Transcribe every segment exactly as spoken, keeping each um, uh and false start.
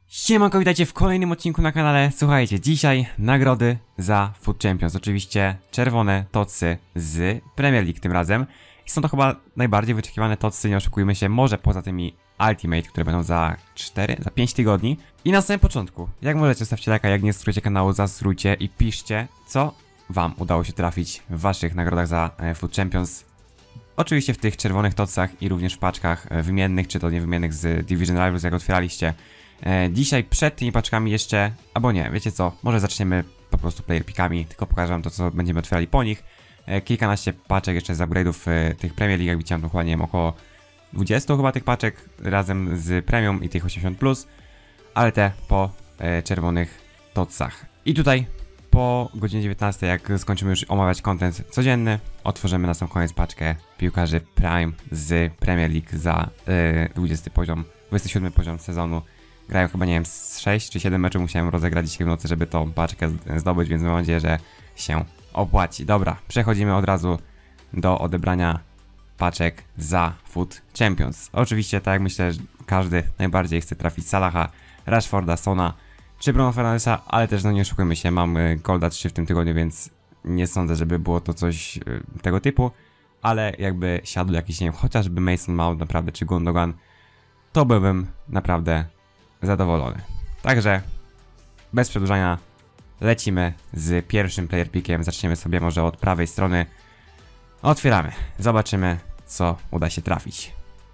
Siemanko, witajcie w kolejnym odcinku na kanale. Słuchajcie, dzisiaj nagrody za Foot Champions. Oczywiście czerwone tocy z Premier League tym razem. I są to chyba najbardziej wyczekiwane tocy, nie oszukujmy się, może poza tymi Ultimate, które będą za cztery, za pięć tygodni. I na samym początku, jak możecie, zostawcie lajka, jak nie subskrybujecie kanału, zasubskrybujcie i piszcie, co wam udało się trafić w waszych nagrodach za Foot Champions. Oczywiście w tych czerwonych tocach i również w paczkach wymiennych, czy to niewymiennych z Division Rivals, jak otwieraliście. E, dzisiaj przed tymi paczkami jeszcze, albo nie, wiecie co, może zaczniemy po prostu player pickami, tylko pokażę wam to, co będziemy otwierali po nich. E, kilkanaście paczek jeszcze z upgrade'ów e, tych Premier League, jak widziałem, to chyba nie wiem, około dwudziestu chyba tych paczek razem z premium i tych osiemdziesiąt plus, ale te po e, czerwonych tocach. I tutaj po godzinie dziewiętnastej, jak skończymy już omawiać content codzienny, otworzymy na sam koniec paczkę piłkarzy Prime z Premier League za e, dwudziesty poziom, dwudziesty siódmy poziom sezonu. Grają chyba, nie wiem, z sześć czy siedem meczów musiałem rozegrać dzisiaj w nocy, żeby tą paczkę zdobyć, więc mam nadzieję, że się opłaci. Dobra, przechodzimy od razu do odebrania paczek za Foot Champions. Oczywiście, tak jak myślę, że każdy najbardziej chce trafić Salaha, Rashforda, Sona czy Bruno Fernandesa, ale też no nie oszukujmy się, mam Golda trzy w tym tygodniu, więc nie sądzę, żeby było to coś tego typu, ale jakby siadł jakiś, nie wiem, chociażby Mason Mount naprawdę, czy Gundogan, to byłbym naprawdę zadowolony. Także bez przedłużania lecimy z pierwszym player pickiem. Zaczniemy sobie może od prawej strony. Otwieramy. Zobaczymy, co uda się trafić.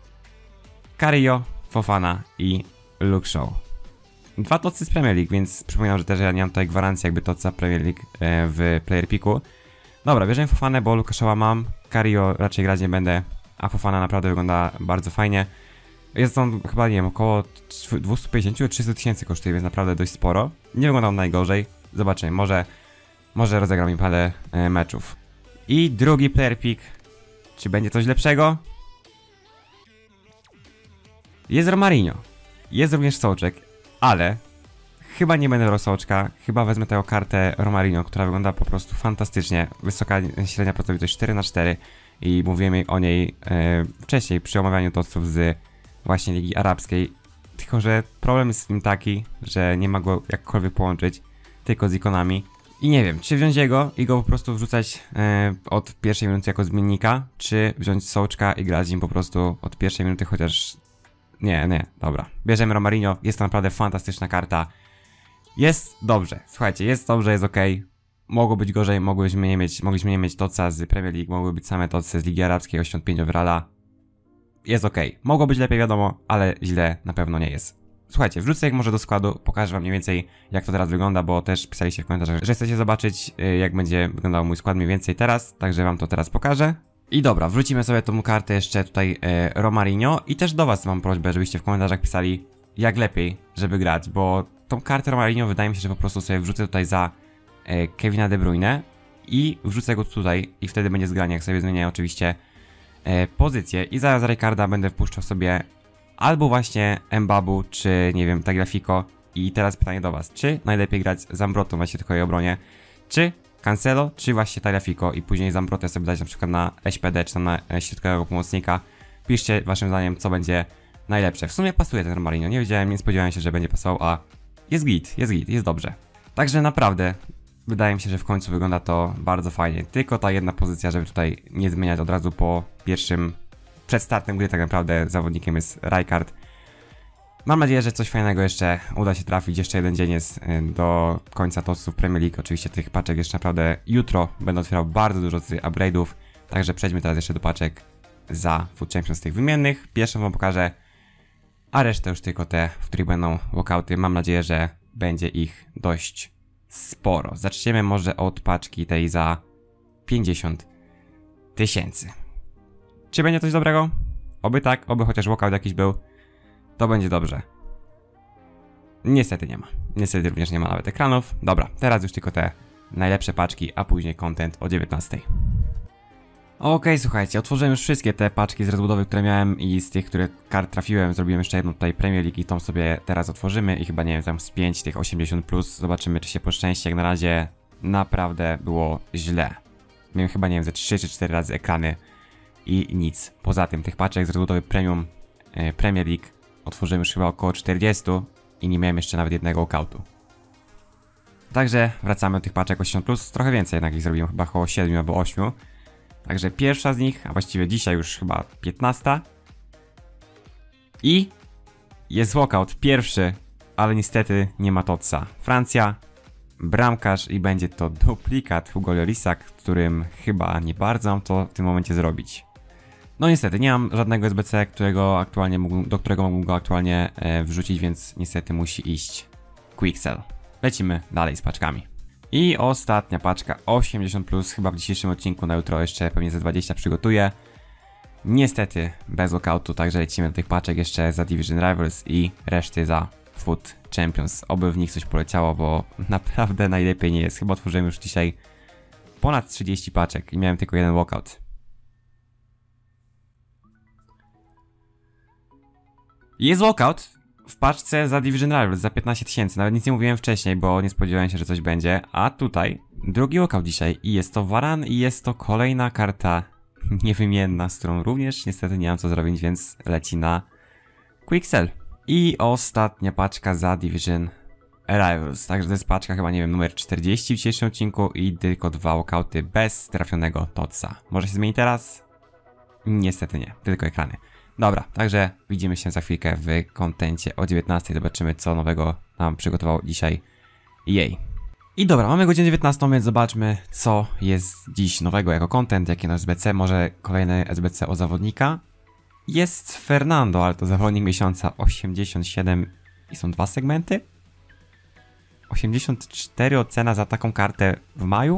Carrillo, Fofana i Luke Shaw. Dwa tocy z Premier League, więc przypominam, że też ja nie mam tutaj gwarancji jakby toca Premier League w player picku. Dobra, bierzemy Fofanę, bo Luke Shawa mam. Carrillo raczej grać nie będę, a Fofana naprawdę wygląda bardzo fajnie. Jest on chyba, nie wiem, około dwieście pięćdziesiąt do trzystu tysięcy kosztuje, więc naprawdę dość sporo. Nie wygląda on najgorzej. Zobaczymy, może, może rozegram im parę e, meczów. I drugi player pick. Czy będzie coś lepszego? Jest Romarinho. Jest również Sołczek, ale chyba nie będę brał Sołczka. Chyba wezmę tę kartę Romarinho, która wygląda po prostu fantastycznie. Wysoka średnia pracowitość cztery na cztery i mówiłem o niej e, wcześniej przy omawianiu toców z właśnie Ligi Arabskiej, tylko że problem jest z nim taki, że nie ma go jakkolwiek połączyć, tylko z ikonami. I nie wiem, czy wziąć jego i go po prostu wrzucać e, od pierwszej minuty jako zmiennika, czy wziąć Sołczka i grać nim po prostu od pierwszej minuty, chociaż... Nie, nie, dobra. Bierzemy Romarinho, jest to naprawdę fantastyczna karta. Jest dobrze, słuchajcie, jest dobrze, jest ok. Mogło być gorzej, mogłyśmy nie mieć, mogliśmy nie mieć toca z Premier League, mogły być same toce z Ligi Arabskiej, osiemdziesiąt pięć overalla. Jest ok. Mogło być lepiej, wiadomo, ale źle na pewno nie jest. Słuchajcie, wrzucę jak może do składu, pokażę wam mniej więcej jak to teraz wygląda, bo też pisaliście w komentarzach, że chcecie zobaczyć jak będzie wyglądał mój skład mniej więcej teraz, także wam to teraz pokażę. I dobra, wrzucimy sobie tą kartę jeszcze tutaj e, Romarinho i też do was mam prośbę, żebyście w komentarzach pisali jak lepiej, żeby grać, bo tą kartę Romarinho wydaje mi się, że po prostu sobie wrzucę tutaj za e, Kevina De Bruyne i wrzucę go tutaj i wtedy będzie zgranie, jak sobie zmienię oczywiście E, pozycję i zaraz za Ricarda będę wpuszczał sobie albo właśnie Mbabu, czy nie wiem, Tagliafico. I teraz pytanie do was, czy najlepiej grać Zambrotą właśnie tylko jej obronie, czy Cancelo, czy właśnie Tagliafico i później Zambrotę sobie dać na przykład na S P D, czy tam na e, środkowego pomocnika. Piszcie waszym zdaniem, co będzie najlepsze. W sumie pasuje ten Romarinho, nie wiedziałem, nie spodziewałem się, że będzie pasował, a jest git, jest git, jest dobrze. Także naprawdę wydaje mi się, że w końcu wygląda to bardzo fajnie. Tylko ta jedna pozycja, żeby tutaj nie zmieniać od razu po pierwszym, przed startem gry tak naprawdę zawodnikiem jest Rijkaard. Mam nadzieję, że coś fajnego jeszcze uda się trafić. Jeszcze jeden dzień jest do końca toców Premier League. Oczywiście tych paczek jeszcze naprawdę jutro będę otwierał bardzo dużo tych upgrade'ów. Także przejdźmy teraz jeszcze do paczek za Foot Champions tych wymiennych. Pierwszą wam pokażę, a resztę już tylko te, w których będą walkouty. Mam nadzieję, że będzie ich dość sporo. Zaczniemy może od paczki tej za pięćdziesiąt tysięcy. Czy będzie coś dobrego? Oby tak, oby chociaż walkout jakiś był. To będzie dobrze. Niestety nie ma. Niestety również nie ma nawet ekranów. Dobra, teraz już tylko te najlepsze paczki, a później content o dziewiętnastej. Okej, okay, słuchajcie, otworzyłem już wszystkie te paczki z rozbudowy, które miałem i z tych, które kart trafiłem, zrobiłem jeszcze jedną tutaj Premier League i tą sobie teraz otworzymy i chyba, nie wiem, tam z pięć tych osiemdziesiąt plus, zobaczymy, czy się poszczęści. Jak na razie naprawdę było źle. Miałem chyba, nie wiem, ze trzy czy cztery razy ekrany i nic. Poza tym tych paczek z rozbudowy Premium e, Premier League otworzyłem już chyba około czterdzieści i nie miałem jeszcze nawet jednego walkoutu. Także wracamy do tych paczek osiemdziesiąt plus, trochę więcej jednak ich zrobiłem, chyba około siedmiu albo ośmiu. Także pierwsza z nich, a właściwie dzisiaj już chyba piętnasta. I jest walkout, pierwszy, ale niestety nie ma Totsa. Francja, bramkarz i będzie to duplikat Hugo Llorisa, którym chyba nie bardzo mam to w tym momencie zrobić. No niestety, nie mam żadnego S B C, którego aktualnie mógł, do którego mógłbym go aktualnie e, wrzucić, więc niestety musi iść Quixel. Lecimy dalej z paczkami. I ostatnia paczka osiemdziesiąt plus, chyba w dzisiejszym odcinku, na jutro jeszcze pewnie ze dwadzieścia przygotuję. Niestety bez walkoutu, także lecimy do tych paczek jeszcze za Division Rivals i reszty za Foot Champions. Oby w nich coś poleciało, bo naprawdę najlepiej nie jest. Chyba otworzyłem już dzisiaj ponad trzydzieści paczek i miałem tylko jeden walkout. Jest walkout w paczce za Division Rivals za piętnaście tysięcy. Nawet nic nie mówiłem wcześniej, bo nie spodziewałem się, że coś będzie. A tutaj drugi walkout dzisiaj i jest to Varane i jest to kolejna karta niewymienna, z którą również niestety nie mam co zrobić, więc leci na Quixel. I ostatnia paczka za Division Rivals. Także to jest paczka chyba, nie wiem, numer czterdzieści w dzisiejszym odcinku i tylko dwa walkouty bez trafionego Totsa. Może się zmieni teraz? Niestety nie, tylko ekrany. Dobra, także widzimy się za chwilkę w kontencie o dziewiętnastej. Zobaczymy, co nowego nam przygotował dzisiaj E A. I dobra, mamy godzinę dziewiętnastą, więc zobaczmy, co jest dziś nowego jako content, jakie na S B C. Może kolejny S B C o zawodnika. Jest Fernando, ale to zawodnik miesiąca osiemdziesiąt siedem i są dwa segmenty. osiemdziesiąt cztery ocena za taką kartę w maju.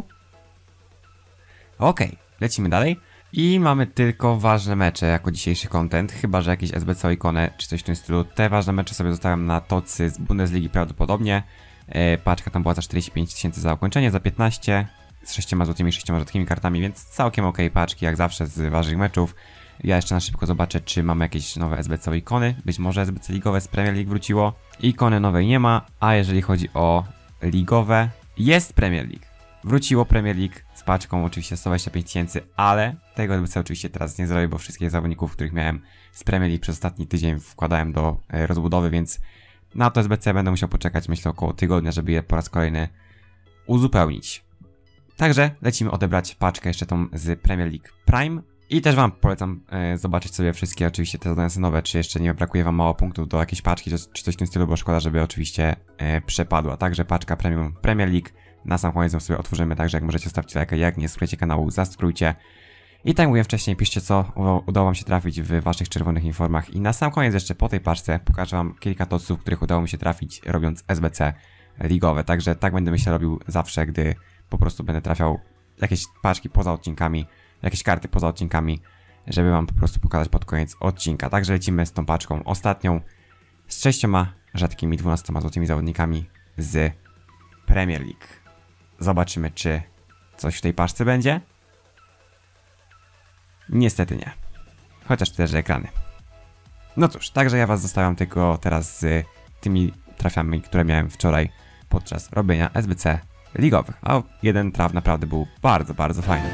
Okej, lecimy dalej. I mamy tylko ważne mecze jako dzisiejszy content, chyba że jakieś S B C o ikonę czy coś w tym stylu. Te ważne mecze sobie zostawiam na Totsy z Bundesligi prawdopodobnie. E, paczka tam była za czterdzieści pięć tysięcy za ukończenie, za piętnaście, z sześcioma złotymi, sześcioma rzadkimi kartami, więc całkiem ok paczki, jak zawsze z ważnych meczów. Ja jeszcze na szybko zobaczę, czy mamy jakieś nowe S B C o ikony. Być może S B C ligowe z Premier League wróciło. Ikony nowej nie ma, a jeżeli chodzi o ligowe, jest Premier League. Wróciło Premier League z paczką oczywiście sto dwadzieścia pięć tysięcy, ale tego S B C oczywiście teraz nie zrobię, bo wszystkich zawodników, których miałem z Premier League przez ostatni tydzień wkładałem do e, rozbudowy, więc na to S B C będę musiał poczekać, myślę, około tygodnia, żeby je po raz kolejny uzupełnić. Także lecimy odebrać paczkę jeszcze tą z Premier League Prime. I też wam polecam e, zobaczyć sobie wszystkie oczywiście te zadania nowe, czy jeszcze nie brakuje wam mało punktów do jakiejś paczki, czy, czy coś w tym stylu, bo szkoda, żeby oczywiście e, przepadła. Także paczka Premium Premier League. Na sam koniec ją sobie otworzymy, także jak możecie zostawcie lajka, jak nie subskrybujcie kanału, zasubskrybujcie. I tak jak mówiłem wcześniej, piszcie, co udało wam się trafić w waszych czerwonych informach. I na sam koniec jeszcze po tej paczce pokażę wam kilka totsów, których udało mi się trafić robiąc S B C ligowe. Także tak będę myślę robił zawsze, gdy po prostu będę trafiał jakieś paczki poza odcinkami, jakieś karty poza odcinkami, żeby wam po prostu pokazać pod koniec odcinka. Także lecimy z tą paczką ostatnią, z sześcioma rzadkimi, dwunastoma złotymi zawodnikami z Premier League. Zobaczymy, czy coś w tej paczce będzie. Niestety nie. Chociaż też ekrany. No cóż, także ja was zostawiam tylko teraz z tymi trafiami, które miałem wczoraj podczas robienia S B C ligowych. A jeden traf naprawdę był bardzo, bardzo fajny.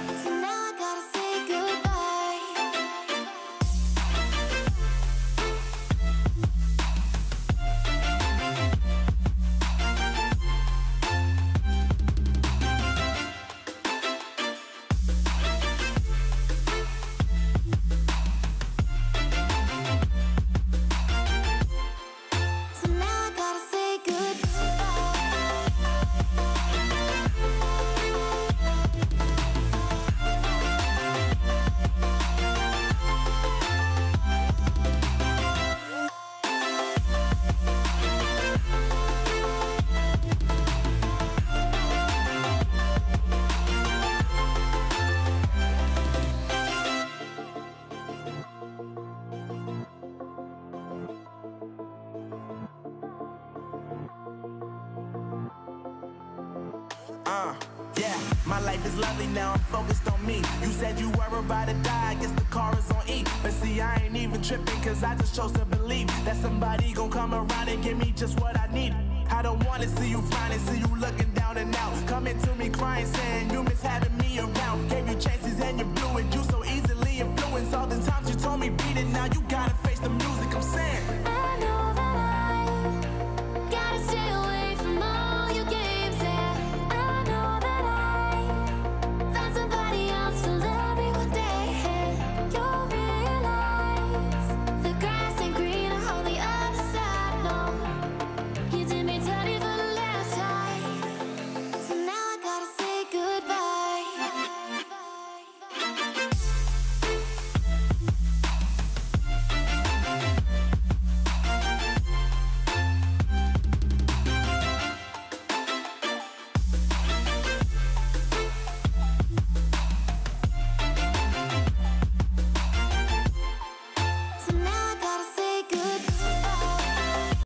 Uh, yeah, my life is lovely now, I'm focused on me. You said you were about to die, I guess the car is on E. But see, I ain't even tripping, cause I just chose to believe that somebody gon' come around and give me just what I need. I don't wanna see you frowning, see you looking down and out. Coming to me crying, saying you miss having me around. Gave you chances and you blew it, you so easily influenced. All the times you told me beat it, now you gotta